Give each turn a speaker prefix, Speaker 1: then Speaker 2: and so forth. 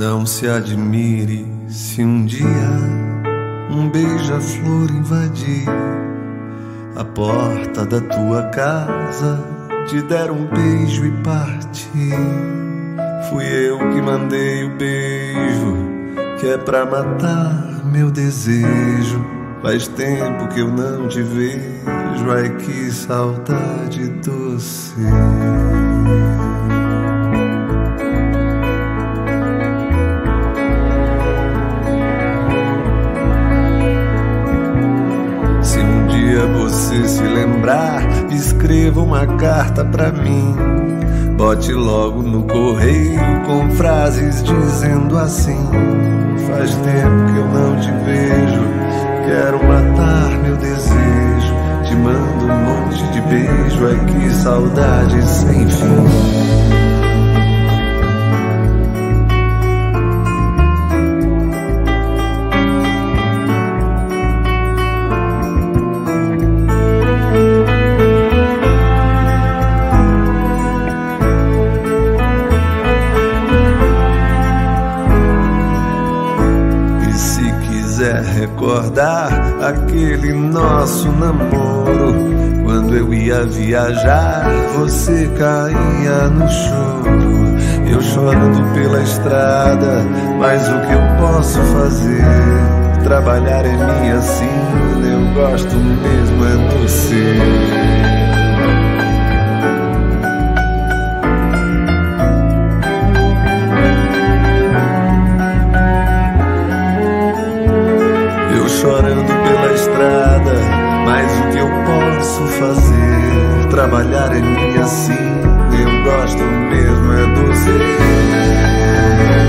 Speaker 1: Não se admire se um dia um beija-flor invadir a porta da tua casa, te der um beijo e partir. Fui eu que mandei o beijo, que é pra matar meu desejo. Faz tempo que eu não te vejo, ai que saudade doce. Se um dia você se lembrar, escreva uma carta pra mim. Bote logo no correio com frases dizendo assim: faz tempo que eu não te vejo, quero matar meu desejo. Te mando um monte de beijo, ai que saudade sem fim. Recordar aquele nosso namoro, quando eu ia viajar, você caía no choro. Eu chorando pela estrada, mas o que eu posso fazer? Trabalhar é minha sina, eu gosto mesmo é do você. Chorando pela estrada, mas o que eu posso fazer? Trabalhar é minha sina, eu gosto mesmo é do você.